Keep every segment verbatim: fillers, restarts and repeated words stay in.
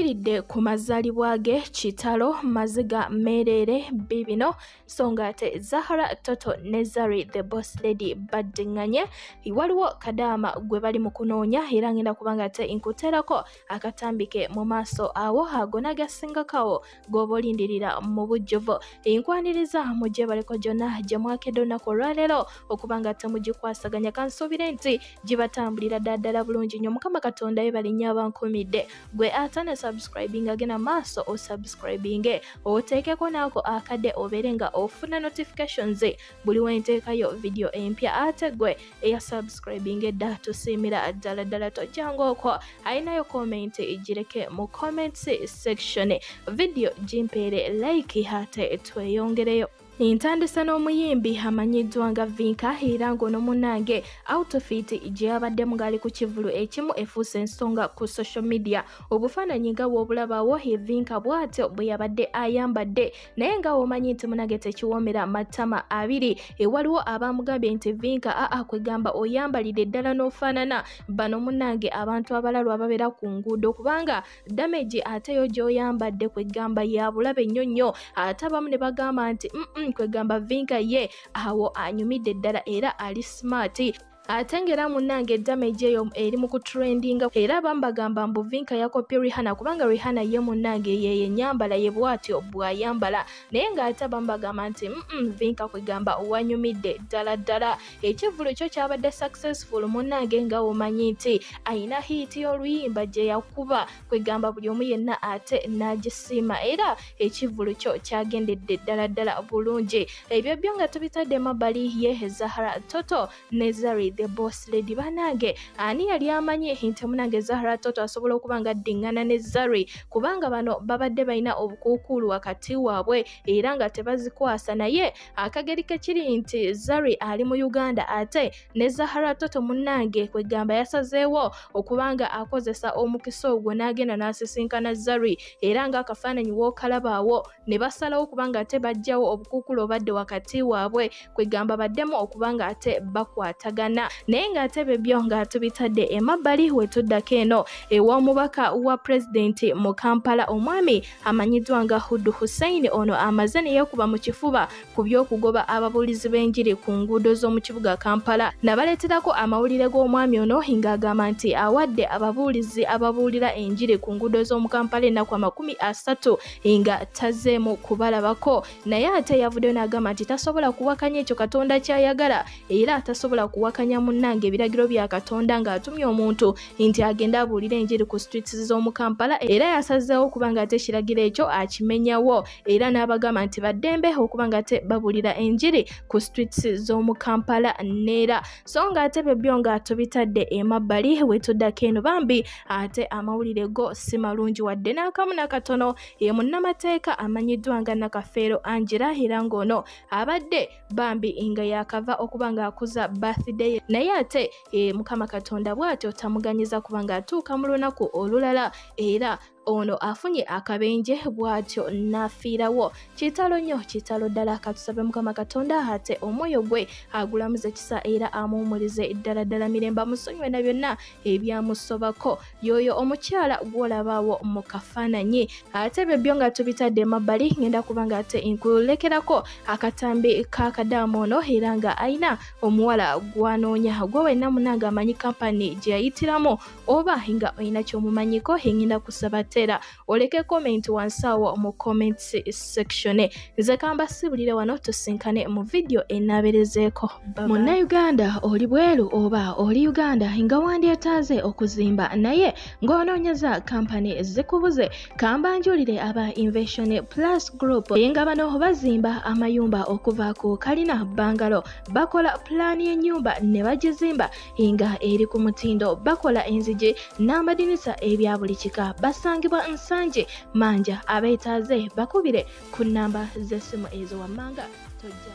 afiiridde ku mazaalibwa ge Kitalo, Maziga, Merere, Bibino, so ng'ate Zahara, Toto ne Zari the boss lady baddiŋŋanye. Waliwo kadama gwe bali mu kunoonya era ngenda kubanga ate nkuteerako akatambike mu maaso awo ago nagasingakawo g'oba olindirira mu bujjuvu. Enkwaniriza mujje baleko gyonna gye mwakedde olunaku olwaleero okubanga ate mugikwasaganya kansuubire nti gibatambulira ddala bulungi nnyo. Mukama Katonda yebalinnya abankumidde. Gwe ate ne subscribing agenda maaso o subscribing oteekeko naako akadde obeere nga ofuna notifications buli wenteekayo video empya. Ate gwe eya subscribing edda tusiimira ddala ddala tojjangaoko ayinayo comment gireke mu comments section, video gimpeere like ate tweyongereyo. Ntandisa n'omuyimbi amanyiddwa nga Vinka era ng'ono munnange outfit gye yabaddemu ng'ali ku kivulu ekimu efuuse ensonga ku social media. Obufaananyi nga bw'obulabawo Vinka bw'atyo bwe yabadde ayambadde, naye nga omanyi nti munnange tekiwoomera matama abiri. Ewaliwo abamugambye nti Vinka aa kwegamba oyambalire ddala n'ofaanana bano munnange abantu abalala ababeera ku nguudo, kubanga damage ate yo gy'oyambadde kwegamba ya bulabe nnyo nnyo. Ate abamu ne bagamba nti mm kwegamba Vinka ye awo anyumidde ddala era ali smart. Ate ng'era munnange damage eyo eri mu kutrendinga era abamu bagamba mbu Vinka yakopye Rihanna, kubanga Rihanna ye munnange ye yennyambala ye bw'atyo bw'ayambala, naye ng'ate abamu bagamba nti mm Vinka kwegamba wanyumidde ddala ddala. Ekivulu kyo kyabadde successful munnange nga omanyi nti ayina hit y'oluyimba gye yakuba kwegamba buli omu yenna ate n'agisiima era ekivulu kyo kyagendedde ddala ddala bulungi. Ebyo byo nga tubitadde mabbali ye Zahara, Toto ne Zari the boss lady. Banange ani yali amanyi nti munange Zahara Toto asobola okuba nga addiŋŋana ne Zari, kubanga bano babadde balina obukuukulu wakati waabwe era nga tebazikwasa, naye akageri kekiri nti Zari ali mu Uganda ate ne Zahara Toto munnange kwegamba yasazeewo okubanga akozesa omukisa ogwo n'agenda n'asisinkana Zari era nga akafaananyi w'okalabaawo ne basalawo kubanga ate bajjawo obukuukulu obadde wakati waabwe kwegamba baddemu okubanga ate bakwatagana. Naye ng'ate bebyo nga tubitadde emabbali wetuddako eno ew'omubaka wa pulezidenti mu Kampala omwami amanyiddwa nga Hudu Hussein. Ono amaze ne yeekuba mu kifuba ku by'okugoba ababuulizi b'enjiri ku nguudo z'omu kibuga Kampala. Nabaleeterako amawulire g'omwami ono ng'agamba nti awadde ababuulizi ababuulira enjiri ku nguudo z'omu Kampala ennaku amakumi asatu nga tazeemu kubalabako, naye ate yavuddeyo n'agamba nti tasobola kuwakanya ekyo Katonda ky'ayagala era tasobola kuwakanya munnange ebiragiro bya Katonda ng'atumye omuntu nti agenda abuulira enjiri ku streets z'omu Kampala, era yasazeewo okubanga ate ekiragiro ekyo akimenyawo era n'abagamba nti baddembe okubanga ate babuulira enjiri ku streets z'omu Kampala neera. So nga ate bebyo nga tubitadde emabbali wetuddako eno bambi ate amawulire go si malungi wadde n'akamu nakatono. Ye munnamateeka amanyiddwa nga Nakafeero Angela era ng'ono abadde bambi nga yakava okuba nga akuza birthday, naye ate e, Mukama Katonda bw'atyo tamuganyiza kubanga atuuka mu lunaku olulala era ono afunye akabenje bw'atyo n'afiirawo. Kitalo nnyo, kitalo ddala. Katusabe Mukama Katonda ate omwoyo gwe agulamuze kisa era amuwumulize ddala ddala mirembe, amusonyiwe na byonna ebyamusobako yoyo omukyala gw'olabaawo mu kafaananyi. Ate bebyo nga tubitadde emabbali ngenda kubanga ate nkulekerako akatambi ka kadama ono era nga ayina omuwala gwanoonya gwe wenna munanga amanyi kampani gye yayitiramu oba nga olina ky'omumanyiko ngenda kusaba tera oleke comment wansi awo mu comments section. Nze kamba sibulire wano tusinkane mu video enaberezeeko. Munnayuganda oli bweru oba oli Uganda nga wandyetaaze okuzimba naye ng'onoonyeza kampani zikubuze, kamba njulire aba Invention Plus Group nga bano bazimba amayumba okuva ku kalina bangalo, bakola pulaani y'ennyumba ne bagizimba nga eri ku mutindo, bakola enzigi n'amadinisa ebya buli kika. Basangibwa Nsanje Manja, abeetaaze bakubire ku nnamba z'essimu ezo wammanga tojja.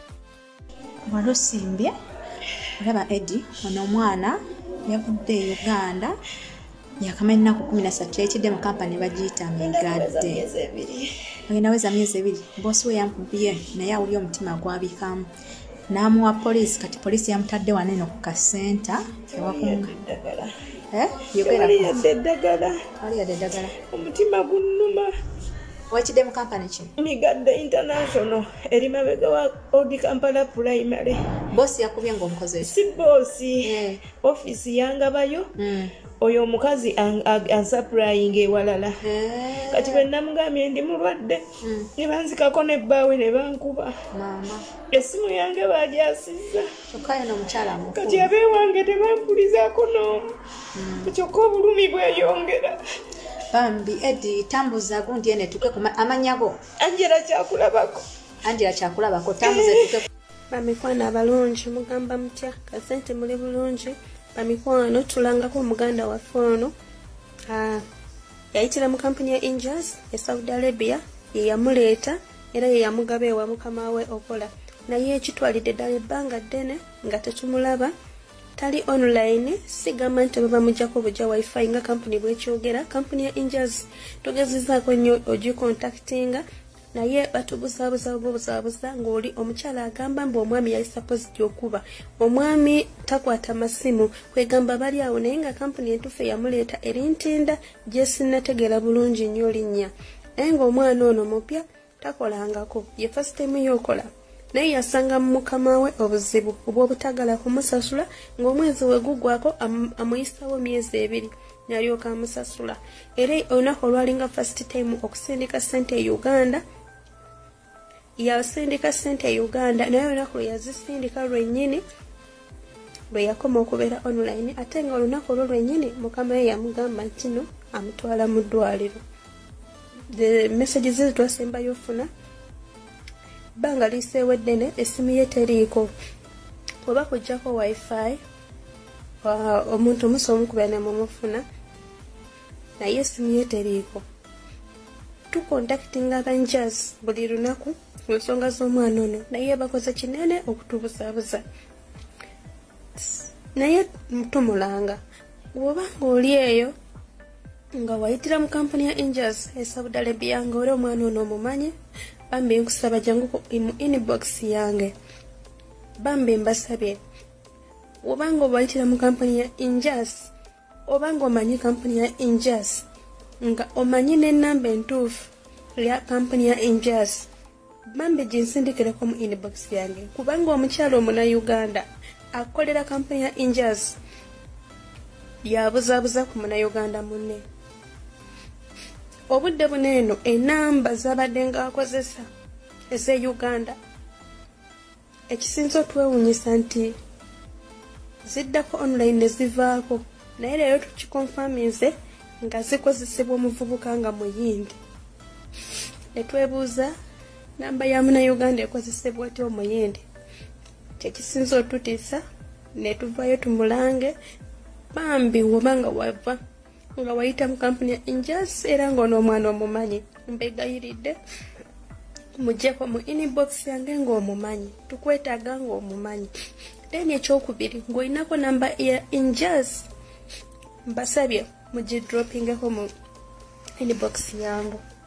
Walusimbye olaba Eddie ono omwana yavudde e Uganda yakamala ennaku kumi na ssatu ekidde mu kampani bagiyita Migadde. Agenda weza myezi ebiri, boosi we yamukubye naye awulya omutima gwabikamu n'amuwa poliisi. Kati poliisi yamutadde waneno ku kasenta ewakunga Eh? Yogera. Wali yadde eddagala. Wali yadde eddagala. Omutima gunnuma. Wakidde mu kampani ki? Migadde International eri mabega wa Odi Kampala Primary. Bosi yakubye ng'omukozi. Si bosi. Eh. Office yangabayo. Mm. Oyo omukazi ansupplying ewalala. Eh. Kati bwe namugambye ndi mulwadde. Mm. Ne banzikako n'ebbaawe ne bankuba. Mama. Essimu yange bagyasizza. Kyokka yeno omukyala mukulu. Kati abeewange tebampulizaako n'omu. Kyokka obulumi bweyongera. Bambi Eddie tambuza gundi ene tuke ku amanya go. Angela kyakulabako. Angela kyakulabako tambuza tuke. Bamikwano abalungi mugamba mutya kasente muli bulungi. Bamikwano tulangako omuganda waffe ono. Ah, yayitira mu kampani ya Injas e Saudi Arabia ye yamuleeta era ye yamugaba ewa mukama we okola. Naye ekitwalidde ddala ebbanga ddene nga tetumulaba. Tali online sigamba nti baba mujjako bujja wifi nga company bwekyogera. Company ya Injas togezezaako nnyo ogicontactinga naye batubuzaabuza obuzaabuza ng'oli omukyala agamba mbu omwami yali supposed okuba omwami takwata masimu kwegamba bali awo naye nga company entuufu yamuleeta eri ntinda gye sinnategeera bulungi nnyo linnya naye ng'omwana ono mupya takolangako ye first time y'okola naye yasanga mukama we obuzibu obw'obutagala kumusasula ng'omwezi we gugwako am, amuyisawo myezi ebiri n'alyoka amusasula era olunaku olwalinga first time okusindika ssente e Uganda yasindika ssente e Uganda naye olunaku lwe yazisindika lwennyini lwe yakoma okubeera online ate nga olunaku olwo lwennyini mukama we yamugamba nti no amutwala mu ddwaliro. The messages ze twasembayo ofuna banga liseewo eddene essimu ye teriiko oba kujjako wifi omuntu omusa omukubira ne mumufuna naye essimu ye teriiko. Tucontactinga abanjas buli lunaku ku nsonga z'omwana ono naye bakoze kinene okutubuzaabuza naye tumulanga bw'oba ng'oli eyo nga wayitira mu kampani ya Injas e Saudi Arabia ng'oli omwana ono omumanye bambi nkusaba jangu mu inbox yange bambi mbasabye obanga obayitira mu kampani ya Injas obanga omanyi kampani ya Injas nga omanyi n'ennamba entuufu ya kampani ya Injas bambi ginsindikireko mu inbox yange kubanga omukyalo omuna Uganda akolera kampani ya Injas yabuzaabuza ku muna Uganda munne obudde buneeno enamba zabadde nga akozesa eze Uganda ekisinza otwewuunyisa nti ziddako online ne zivaako naye leero tukikonfaminze nga zikozesebwa omuvubuka nga muyindi ne twebuuza namba ya muna Uganda ekozesebwa ati omuyindi kyekisinza otutiisa ne tuvaayo tumulange bambi woba nga wava nga wayita mu kampani ya Injas era ng'ono omwana omumanyi mbegayiridde mujjeko mu inbox yange ng'omumanyi tukwetaaga ng'omumanyi then ekyokubiri ng'olinako namba ya Injas mbasabye mugidropingeko mu inbox yangu.